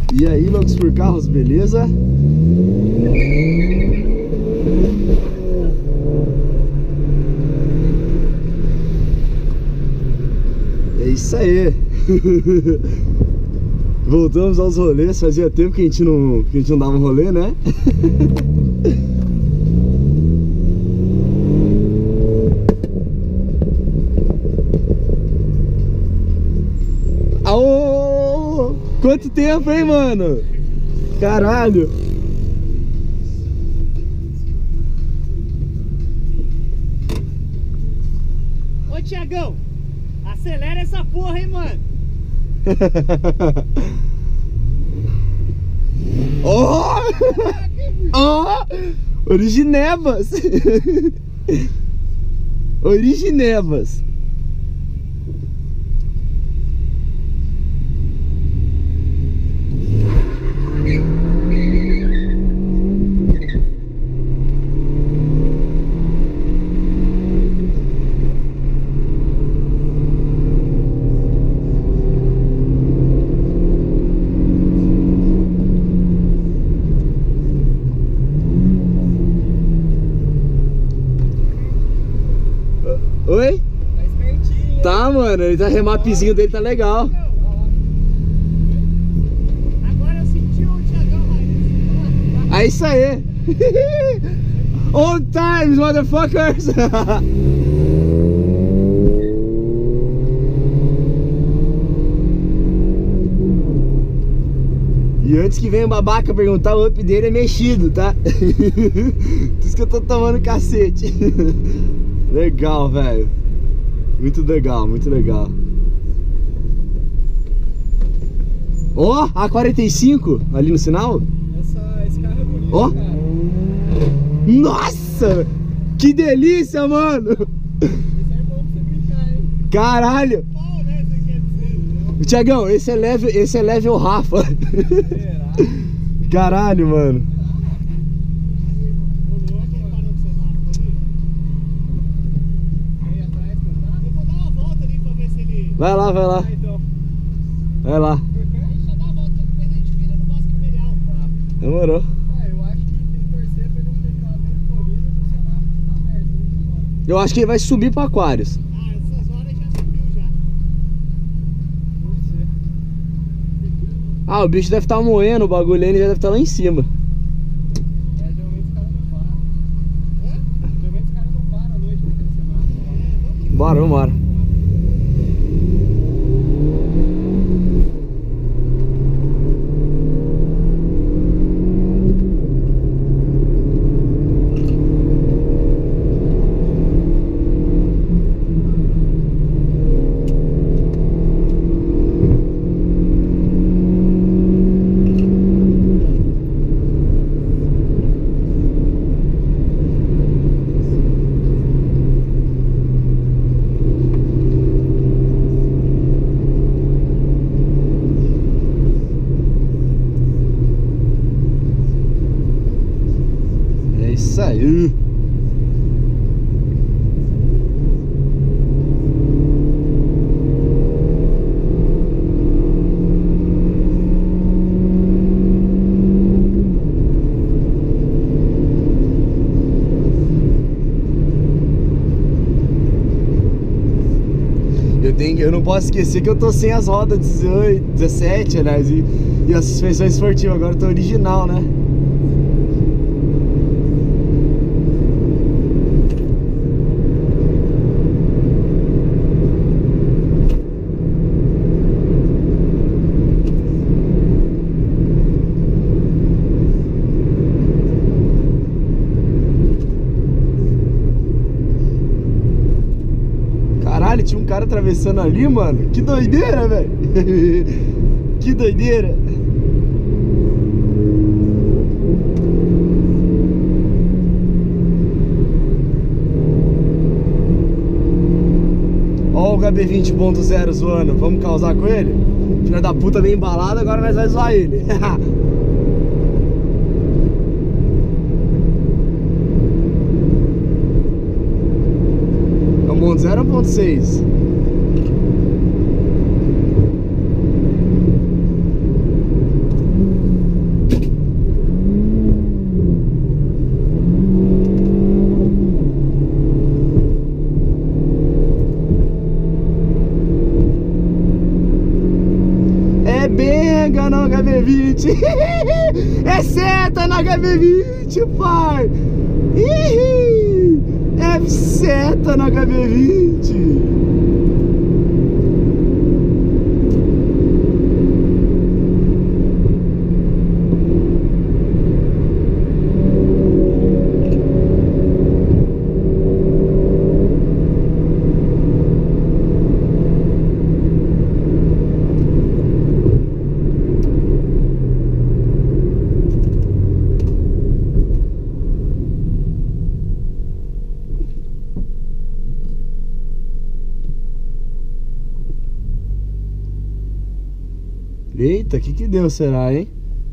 E aí, loucos por carros, beleza? É isso aí. Voltamos aos rolês. Fazia tempo que a gente não dava um rolê, né? Aô! Quanto tempo, hein, mano? Caralho! Ô, Thiagão, acelera essa porra, hein, mano? Oh! Oh! Originevas! Originevas! Oi? Tá espertinho. Tá, mano, ele tá remapzinho dele, tá legal. Agora eu senti o Thiagão aí. É isso aí. Old times, motherfuckers. E antes que venha o babaca perguntar, o up dele é mexido, tá? Por isso que eu tô tomando cacete. Legal, velho. Muito legal, muito legal. Ó, oh, A45 ali no sinal. Esse carro é bonito, Ó. cara. Nossa! Que delícia, mano! Esse é bom pra você brincar, hein? Caralho! Pau, né? Você quer dizer, né? Tiagão, esse é level Rafa. Será? Caralho, mano. Vai lá, vai lá. Então. Vai lá. Deixa eu dar a volta, depois a gente vira no Bosque Imperial. Tá. Demorou. Eu acho que tem que torcer pra ele não ter ficado bem polido e o semáforo tá aberto agora. Eu acho que ele vai subir pro Aquários. Ah, essas horas já subiu já. Vamos ver. Ah, o bicho deve estar moendo o bagulho aí, ele já deve estar lá em cima. Geralmente os caras não param. Hã? Geralmente os caras não param à noite naquele semáforo. Bora, vambora. É isso aí. Eu não posso esquecer que eu tô sem as rodas 18, 17, aliás, e a suspensão esportiva. Agora eu tô original, né? Caralho, tinha um cara atravessando ali, mano. Que doideira, velho. Que doideira. Ó o HB20.0 zoando. Vamos causar com ele? Filha da puta bem embalado, agora nós vamos zoar ele. 1.0 ou 1.6? franga no HB20. É seta no HB20, pai. É seta no HB20. Eita, que deu será, hein?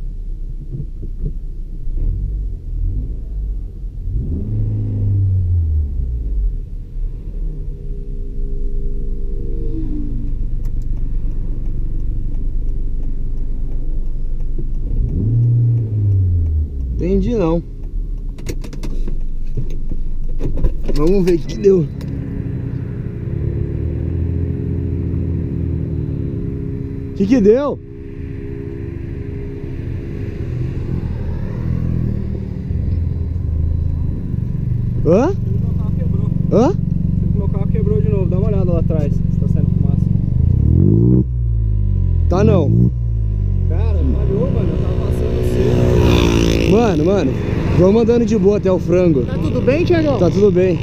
Entendi não. Vamos ver o que deu. Que deu? Hã? Meu carro quebrou. Hã? Meu carro quebrou de novo. Dá uma olhada lá atrás. Se tá saindo fumaça. Tá não. Cara, falhou, mano. Eu tava passando cedo. Mano, vamos andando de boa até o frango. Tá tudo bem, Thiagão? Tá tudo bem.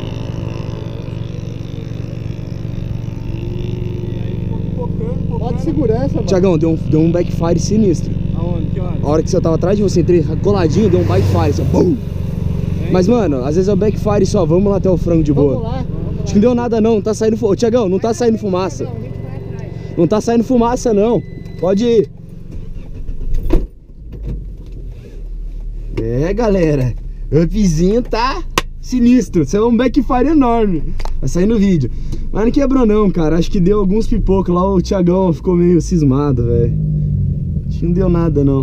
Pode segurança, mano. Thiagão, deu um backfire sinistro. Aonde? Que hora? A hora que você tava atrás de você, entrei coladinho, deu um backfire, assim, bum! Mas, mano, às vezes é o backfire só, vamos lá até o frango de boa. Vamos lá. Acho que não deu nada não, não tá saindo fumaça. Ô, Thiagão, não tá saindo fumaça. Não, a gente vai atrás. Não tá saindo fumaça não. Pode ir. É, galera, o upzinho tá sinistro. Isso é um backfire enorme. Vai sair no vídeo. Mas não quebrou não, cara. Acho que deu alguns pipocos lá. O Thiagão ficou meio cismado, velho. Acho que não deu nada não.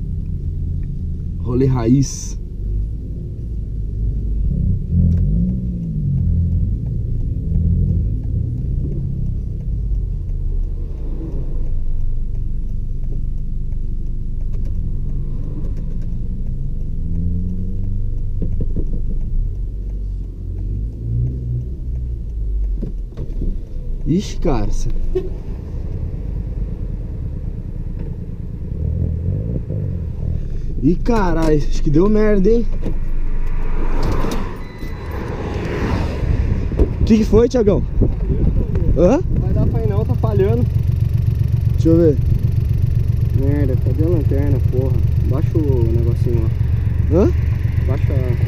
Rolê raiz. Ixi, cara. Ih, caralho, acho que deu merda, hein? O que foi, Thiagão? Hã? Não vai dar pra ir não, tá falhando. Deixa eu ver. Merda, cadê a lanterna, porra? Baixa o negocinho lá. Hã? Baixa.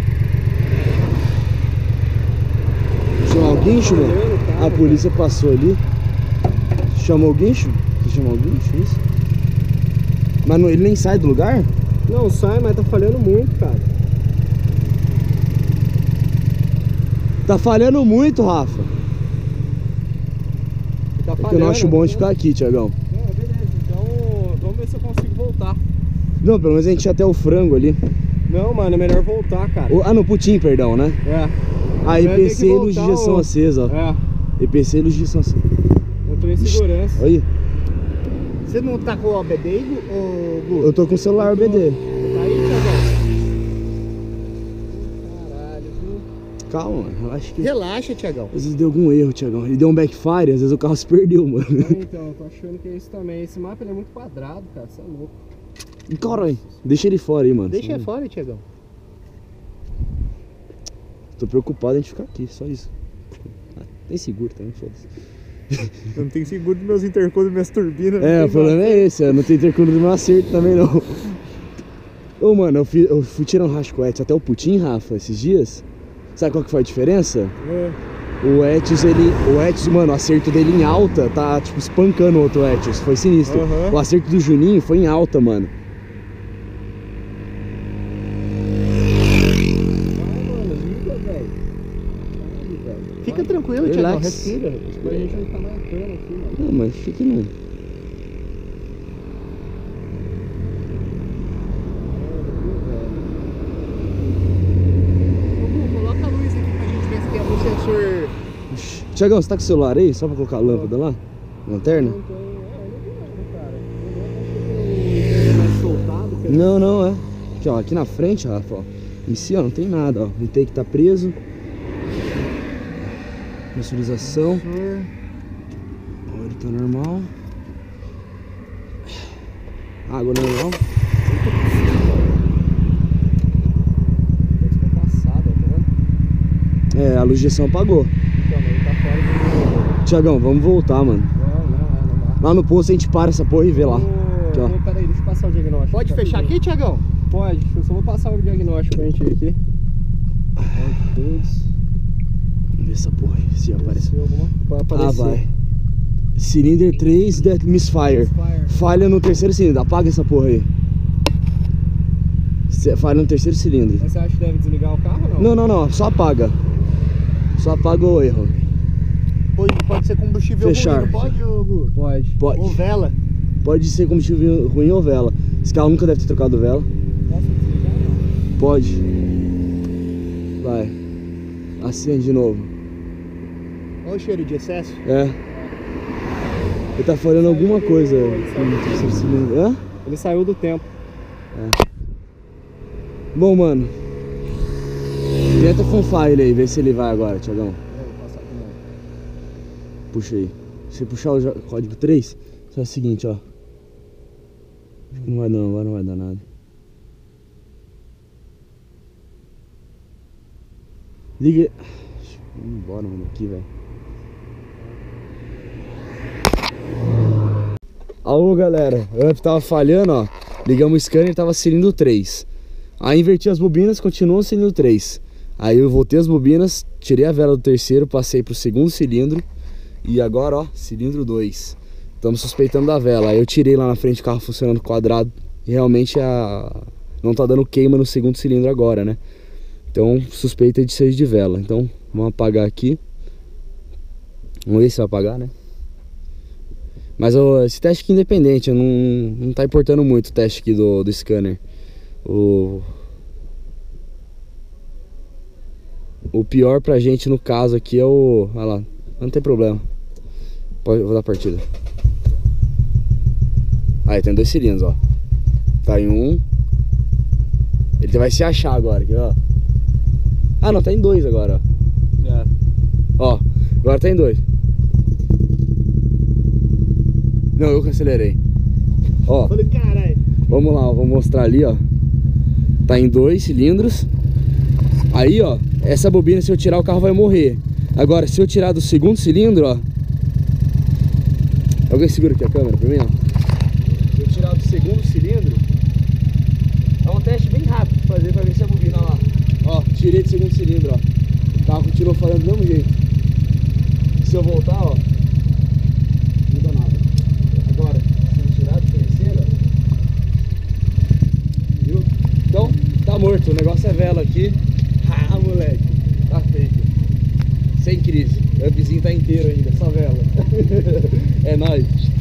Chamar o guincho, mano? Falhando, cara, A polícia passou ali. Chamou o guincho? Você chamou o guincho? Isso? Mas não, ele nem sai do lugar? Não sai, mas tá falhando muito, cara. Tá falhando muito, Rafa. Tá É que eu não acho bom de ficar aqui, Thiagão. É, beleza, então vamos ver se eu consigo voltar. Não, pelo menos a gente ia até o frango ali. Não, mano, é melhor voltar, cara. Ah, no Putim, perdão, né? É. Ah, Eu tenho EPC que e voltar luz de injeção o- acesa, ó. É, EPC e luz de injeção acesa. eu tô em segurança. Aí, Você não tá com o OBD, ô Gu? eu tô com o celular BD. Tá aí, Thiagão? Caralho, viu? Calma, mano, relaxa que... Relaxa, Thiagão. Às vezes deu algum erro, Thiagão. Ele deu um backfire, às vezes o carro se perdeu, mano. Então, eu tô achando que é isso também. Esse mapa ele é muito quadrado, cara, você é louco. Caralho, deixa ele fora aí, mano. Deixa Senão- fora, Thiagão. Tô preocupado em a gente ficar aqui, só isso. Ah, tem seguro também, foda-se. Eu não tenho seguro dos meus intercoolos e minhas turbinas. É, o problema é esse, ó, não tem intercâmbio do meu acerto também não. Ô, mano, eu fui tirar um rastro com o Etios até o Putim, Rafa, esses dias. Sabe qual que foi a diferença? É. O Etios, mano, o acerto dele em alta tá, tipo, espancando o outro Etios. Foi sinistro. Aham. O acerto do Juninho foi em alta, mano. Fica tranquilo, Thiagão. Relax. Respira. Tipo, a gente não tá marcando aqui, mano. Não, mas fique não. Gu, coloca a luz aqui pra gente ver se tem algum sensor. Tiagão, você tá com o celular aí? Só pra colocar a lâmpada lá? Lanterna? Não tem, eu não vi nada, cara. Eu Não, não, é. Aqui, ó, aqui na frente, Rafa, ó. Em si, ó, não tem nada, ó. O intake tá preso. Pressurização. O óleo tá normal. Água normal. É, a luz de injeção apagou. Então, mas ele tá fora do... Tiagão, vamos voltar, mano. Não dá. Lá no posto a gente para essa porra e vê lá. Aqui, ó. Peraí, deixa eu passar o diagnóstico. Pode fechar aqui, Tiagão? Pode, eu só vou passar o diagnóstico pra gente ver aqui. Vamos ver essa porra aí, se aparece. Vai aparecer. Ah, vai. Cylinder 3 misfire. Falha no terceiro cilindro. Apaga essa porra aí. Falha no terceiro cilindro. Mas você acha que deve desligar o carro ou não? Não. Só apaga. Só apaga o erro. Pode ser combustível Fechar. ruim, não pode, Gu? Pode. Pode. Ou vela. Pode ser combustível ruim ou vela. Esse carro nunca deve ter trocado vela. Posso desligar ou não? Pode. Vai. Acende de novo. Olha o cheiro de excesso. É. Ele tá falhando alguma coisa. Ele no terceiro cilindro. Hã? Ele saiu do tempo. Bom, mano. Tenta fanfire aí, vê se ele vai agora, Tiagão. Puxa aí. Se você puxar o código 3, só é o seguinte, ó. Acho que não vai não, agora não vai dar nada. Liga. Vamos embora, mano, aqui, velho. Alô, galera. O up tava falhando, ó. Ligamos o scanner, tava cilindro 3. Aí inverti as bobinas, continuou cilindro 3. Aí eu voltei as bobinas, tirei a vela do terceiro, passei pro segundo cilindro. E agora, ó, cilindro 2. Estamos suspeitando da vela. Aí eu tirei lá na frente o carro funcionando quadrado. E realmente não tá dando queima no segundo cilindro agora, né? Então suspeita de ser de vela. Então vamos apagar aqui. Vamos ver se vai apagar, né? Mas esse teste aqui é independente, não tá importando muito o teste aqui do scanner. O pior pra gente no caso aqui é o... Olha lá, não tem problema. Vou dar partida. Aí tem 2 cilindros, ó. Tá em 1. Ele vai se achar agora aqui, ó. Ah, não, tá em 2 agora, ó. É. Ó, agora tá em 2. Não, eu que acelerei. Ó, Falei, caralho. vamos lá, ó, vou mostrar ali, ó. Tá em 2 cilindros. Aí, ó, essa bobina, se eu tirar, o carro vai morrer. Agora, se eu tirar do segundo cilindro, ó. Alguém segura aqui a câmera pra mim, ó. Se eu tirar do segundo cilindro, é um teste bem rápido de fazer pra ver se a bobina, ó lá. Ó, tirei do segundo cilindro, ó. O carro continuou falando do mesmo jeito. Se eu voltar, ó, não muda nada. Agora, se eu tirar do terceiro, ó. Viu? Então, tá morto. O negócio é vela aqui. Ah, moleque. Tá feito. Sem crise. O upzinho tá inteiro ainda, só vela. É nóis.